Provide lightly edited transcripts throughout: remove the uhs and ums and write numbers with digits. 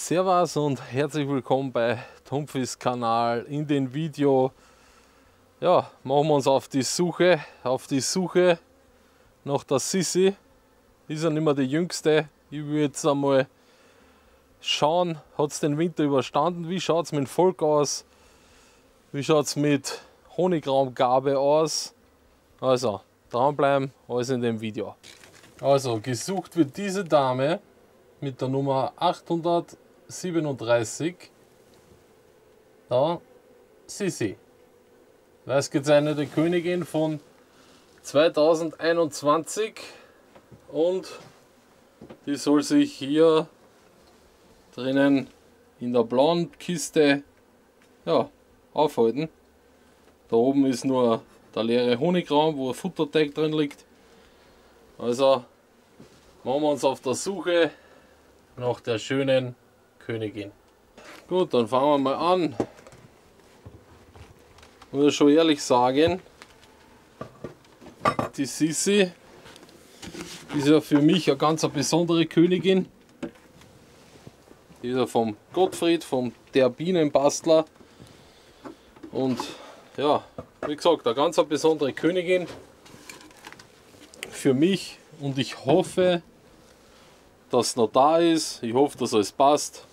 Servus und herzlich willkommen bei Tomfis Kanal. In dem Video machen wir uns auf die Suche nach der Sissi. Ist ja nicht mehr die jüngste. Ich will jetzt einmal schauen, hat es den Winter überstanden, wie schaut es mit dem Volk aus, wie schaut es mit Honigraumgabe aus. Also dranbleiben, alles in dem Video. Also gesucht wird diese Dame mit der Nummer 837, da Sissi, weißgezeichnete Königin von 2021, und die soll sich hier drinnen in der blauen Kiste aufhalten. Da oben ist nur der leere Honigraum, wo ein Futterteig drin liegt. Also machen wir uns auf der Suche nach der schönen Königin. Gut, dann fangen wir mal an. Ich muss schon ehrlich sagen, die Sissi ist ja für mich eine ganz besondere Königin. Die ist ja vom Gottfried, vom der Bienenbastler. Und ja, wie gesagt, eine ganz besondere Königin für mich, und ich hoffe, dass es noch da ist. Ich hoffe, dass alles passt.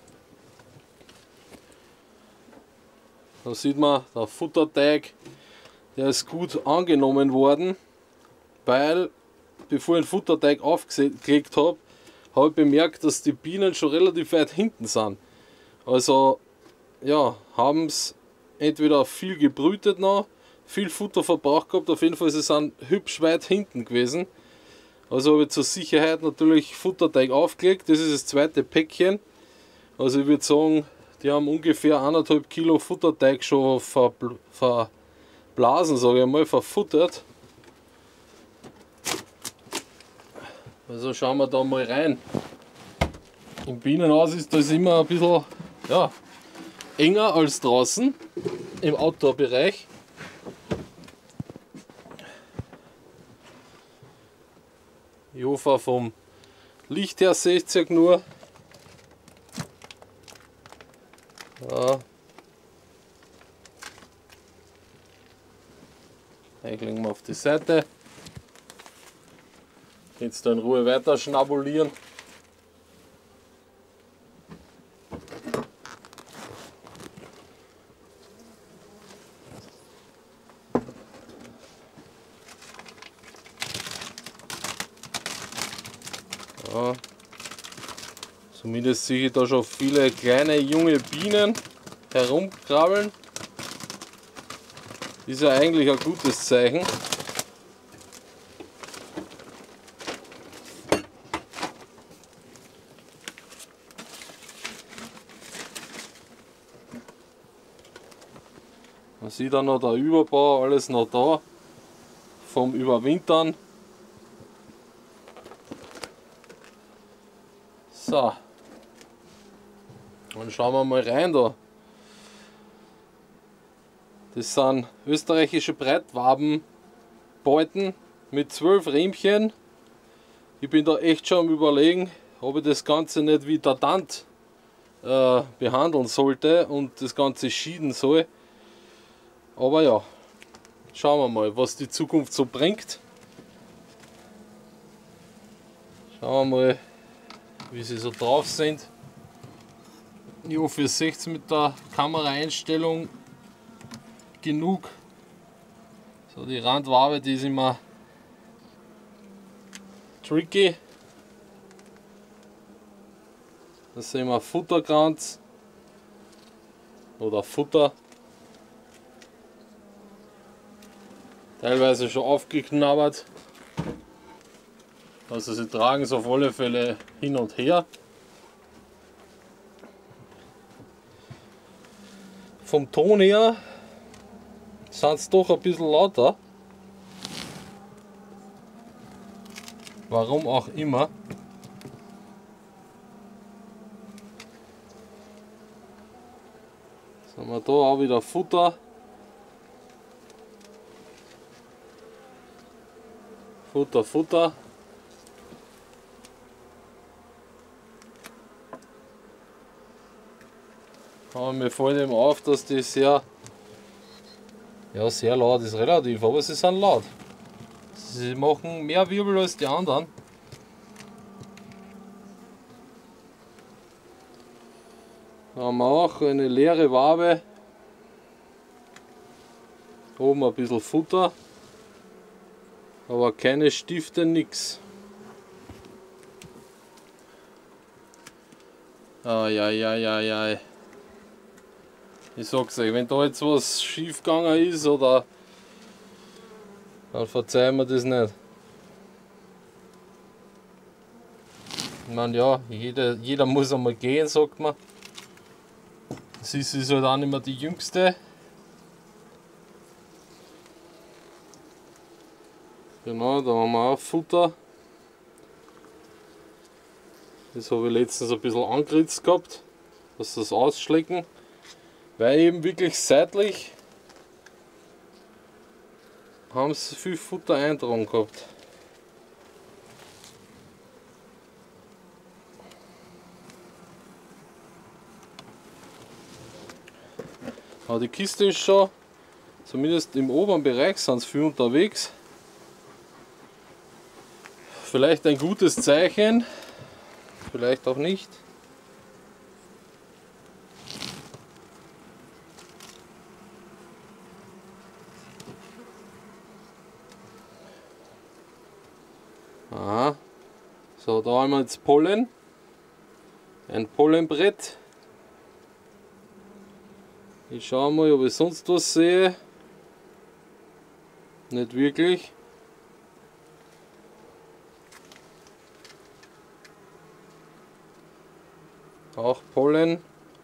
Da sieht man, der Futterteig, der ist gut angenommen worden, weil bevor ich den Futterteig aufgelegt habe, habe ich bemerkt, dass die Bienen schon relativ weit hinten sind. Also ja, haben es entweder viel gebrütet noch, viel Futter verbraucht gehabt, auf jeden Fall sie sind hübsch weit hinten gewesen. Also habe ich zur Sicherheit natürlich Futterteig aufgelegt. Das ist das zweite Päckchen. Also ich würde sagen, die haben ungefähr 1,5 Kilo Futterteig schon verblasen, sage ich mal, verfuttert. Also schauen wir da mal rein. Im Bienenhaus ist das immer ein bisschen enger als draußen im Outdoor-Bereich. Ich hoffe, vom Licht her seht ihr nur. Ja. Ich lege mal auf die Seite. Jetzt da in Ruhe weiter schnabulieren. Ja. Zumindest sehe ich da schon viele kleine junge Bienen herumkrabbeln. Ist ja eigentlich ein gutes Zeichen. Man sieht auch noch der Überbau, alles noch da vom Überwintern. So, dann schauen wir mal rein da. Das sind österreichische Breitwabenbeuten mit 12 Riemchen. Ich bin da echt schon am Überlegen, ob ich das Ganze nicht wie Dadant behandeln sollte und das Ganze schieden soll. Aber ja, schauen wir mal, was die Zukunft so bringt. Schauen wir mal, wie sie so drauf sind. Ich hoffe, ihr seht es mit der Kameraeinstellung genug. So, die Randwabe, die ist immer tricky. Das sehen wir Futterkranz oder Futter. Teilweise schon aufgeknabbert. Also sie tragen es auf alle Fälle hin und her. Vom Ton her sind es doch ein bisschen lauter. Warum auch immer. Jetzt haben wir da auch wieder Futter. Futter. Aber mir fällt eben auf, dass die sehr laut ist, relativ, aber sie sind laut. Sie machen mehr Wirbel als die anderen. Da haben wir auch eine leere Wabe. Oben ein bisschen Futter. Aber keine Stifte, nix. Ai. Ich sag's euch, wenn da jetzt was schief gegangen ist, oder dann verzeihen wir das nicht. Ich meine, ja, jeder muss einmal gehen, sagt man. Sie ist halt auch nicht mehr die Jüngste. Genau, da haben wir auch Futter. Das habe ich letztens ein bisschen angeritzt gehabt, dass sie das ausschlecken. Weil eben wirklich seitlich haben sie viel Futter eintragen gehabt. Aber die Kiste ist schon, zumindest im oberen Bereich sind sie viel unterwegs. Vielleicht ein gutes Zeichen, vielleicht auch nicht. Aha. So, da haben wir jetzt Pollen. Ein Pollenbrett. Ich schaue mal, ob ich sonst was sehe. Nicht wirklich. Auch Pollen.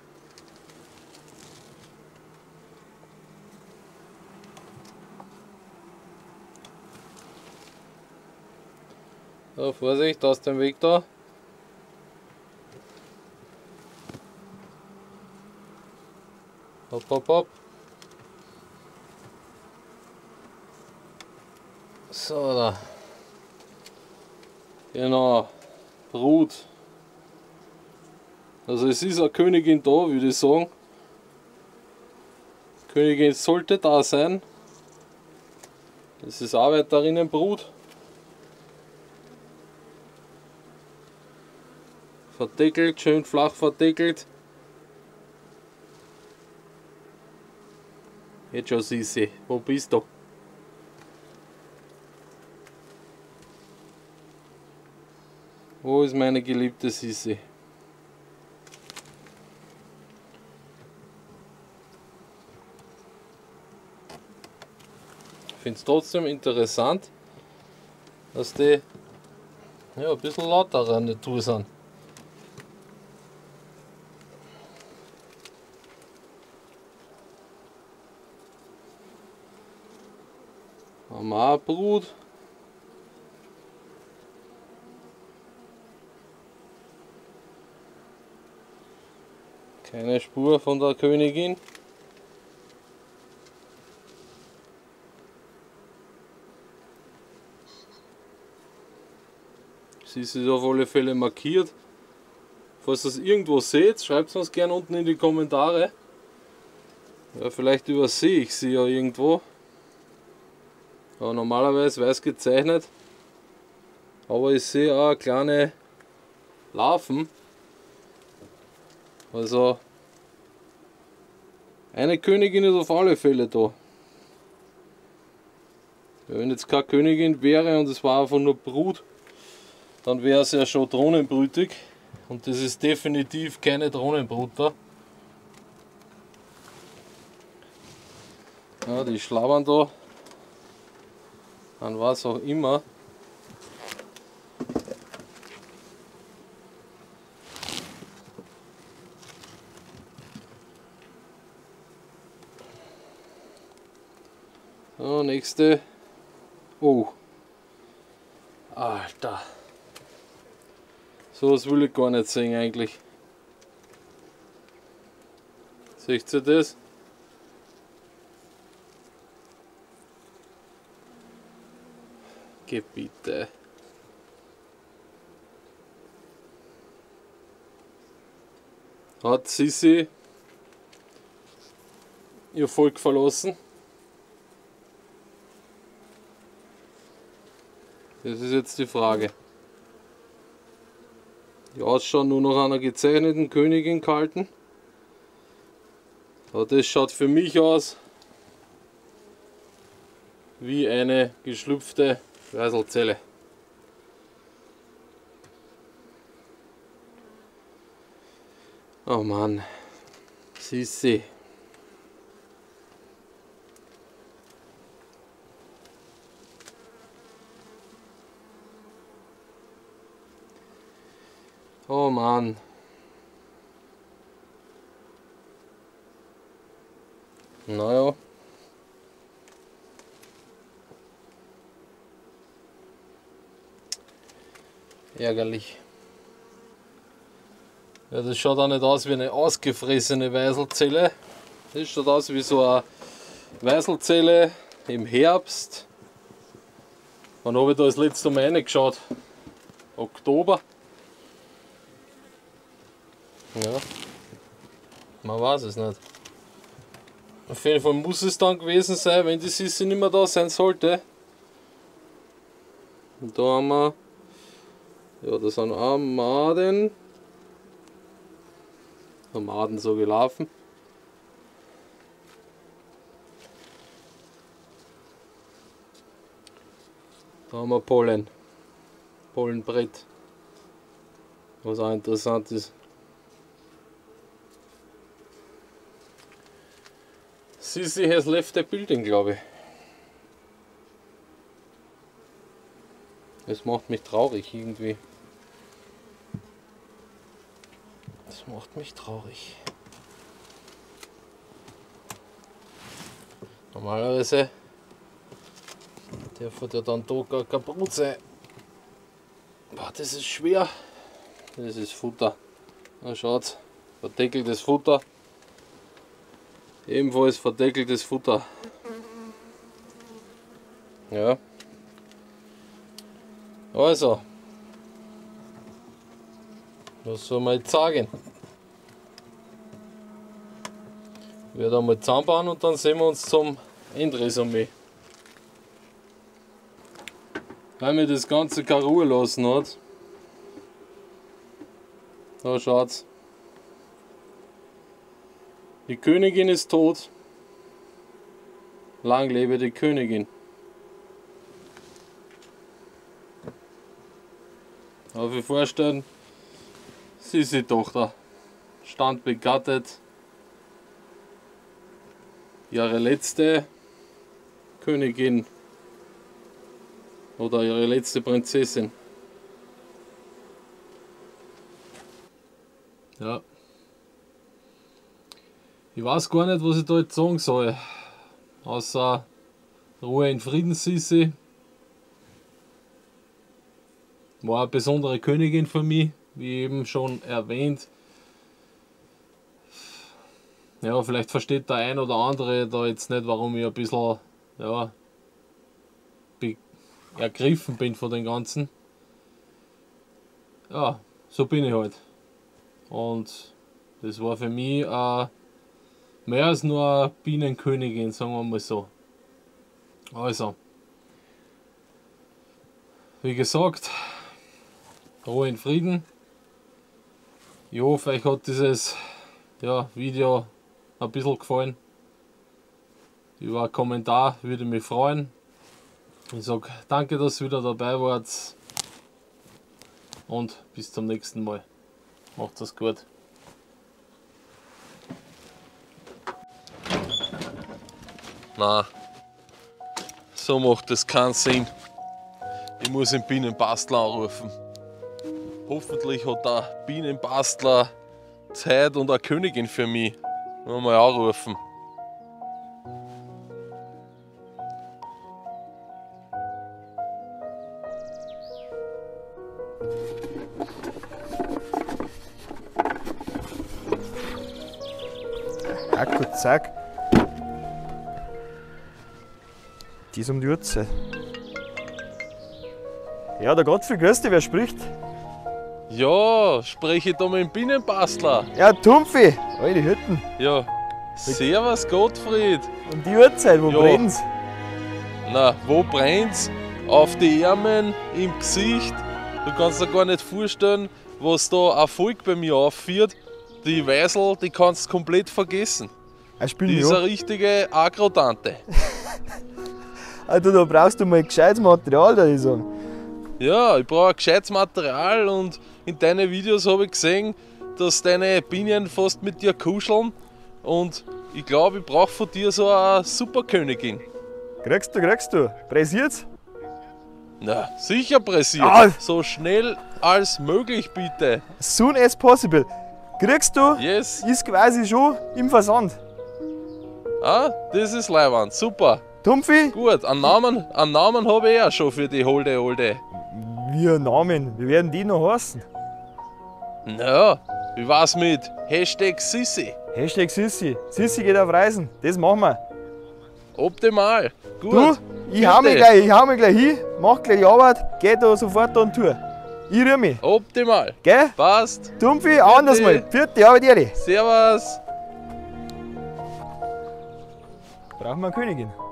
So, Vorsicht, aus dem Weg da. Hopp. So, da. Genau. Brut. Also es ist eine Königin da, würde ich sagen. Die Königin sollte da sein. Das ist Arbeiterinnenbrut. Verdeckelt, schön flach verdeckelt. Jetzt schon Sissi, wo bist du? Wo ist meine geliebte Sissi? Ich finde es trotzdem interessant, dass die ein bisschen lauter an der Tour sind. Haben wir auch Brut. Keine Spur von der Königin. Sie ist auf alle Fälle markiert. Falls ihr es irgendwo seht, schreibt es uns gerne unten in die Kommentare. Ja, vielleicht übersehe ich sie ja irgendwo. Aber normalerweise weiß gezeichnet. Aber ich sehe auch kleine Larven. Also eine Königin ist auf alle Fälle da. Wenn jetzt keine Königin wäre und es war einfach nur Brut, dann wäre es ja schon drohnenbrütig. Und das ist definitiv keine Drohnenbrut da. Ja, die schlabbern da an was auch immer. So, nächste. Oh. Alter. So was will ich gar nicht sehen eigentlich. Seht ihr das? Geh bitte. Hat Sissi ihr Volk verlassen? Das ist jetzt die Frage. Die ausschauen nur noch einer gezeichneten Königin gehalten. Aber das schaut für mich aus wie eine geschlüpfte Weißelzelle. Oh Mann, Sissi. Oh Mann. Naja. Ärgerlich. Ja, das schaut auch nicht aus wie eine ausgefressene Weißelzelle. Das schaut aus wie so eine Weißelzelle im Herbst. Wann habe ich da das letzte Mal reingeschaut? Oktober. Ja, man weiß es nicht. Auf jeden Fall muss es dann gewesen sein, wenn die Sissi nicht mehr da sein sollte. Und da haben wir, ja, das sind auch Maden. Maden so gelaufen. Da haben wir Pollen. Pollenbrett. Was auch interessant ist. Sissi has left the building, glaube ich. Das macht mich traurig irgendwie. Das macht mich traurig. Normalerweise darf ja dann da gar kein Brot sein. Boah, das ist schwer. Das ist Futter. Na schaut, verdeckeltes Futter. Ebenfalls verdeckeltes Futter. Ja. Also. Was soll man jetzt sagen? Ich werde einmal zusammenbauen und dann sehen wir uns zum Endresümee. Weil mir das Ganze keine Ruhe lassen hat. Da schaut's. Die Königin ist tot. Lang lebe die Königin. Darf ich vorstellen, Sissi-Tochter stand begattet. Ihre letzte Königin oder ihre letzte Prinzessin. Ja. Ich weiß gar nicht, was ich da jetzt sagen soll. Außer Ruhe in Frieden, Sissi. War eine besondere Königin für mich, wie eben schon erwähnt. Ja, vielleicht versteht der ein oder andere da jetzt nicht, warum ich ein bisschen, ja, ergriffen bin von den Ganzen. Ja, so bin ich halt. Und das war für mich mehr als nur eine Bienenkönigin, sagen wir mal so. Also, wie gesagt, Ruhe in Frieden. Ich hoffe, euch hat dieses Video ein bisschen gefallen. Über einen Kommentar würde mich freuen. Ich sage danke, dass ihr wieder dabei wart und bis zum nächsten Mal. Macht es gut. Na, so macht das keinen Sinn. Ich muss den Bienenbastler anrufen. Hoffentlich hat der Bienenbastler Zeit und eine Königin für mich. Mal anrufen. Ja, gut, zack. Die ist um die Uhrzeit. Ja, da geht viel Grüß dich, wer spricht? Ja, spreche ich da mit dem Bienenbastler. Ja, Tumpfi, alte Hütten. Ja, Servus Gottfried. Um die Uhrzeit, wo Ja. brennt's? Na, wo brennt's? Auf die Ärmeln, im Gesicht. Du kannst dir gar nicht vorstellen, was da Erfolg bei mir aufführt. Die Weisel, die kannst du komplett vergessen. Spiel Die mich ist an. eine richtige Agro-Tante. Also da brauchst du mal gescheites Material, da ich sagen. Ja, ich brauche ein gescheites Material und in deinen Videos habe ich gesehen, dass deine Bienen fast mit dir kuscheln und ich glaube, ich brauche von dir so eine Superkönigin. Kriegst du. Pressiert's? Na, sicher pressiert. Ah. So schnell als möglich bitte. Soon as possible. Kriegst du? Yes. Ist quasi schon im Versand. Ah, das ist leiwand. Super. Tumpfi? Gut, einen Namen habe ich auch schon für die holde Olde. Wie ein Namen. Wie werden die noch heißen? Na, wie war's mit Hashtag Sissi? Hashtag Sissi. Sissi geht auf Reisen. Das machen wir. Optimal. Gut. Du, ich hau mich Bitte. gleich hin, mach gleich die Arbeit, geh da sofort an die Tour. Ich rühr mich. Optimal. Gell? Passt. Tumpfi, anders mal. Vierte Arbeit, Eri. Servus. Brauchen wir eine Königin.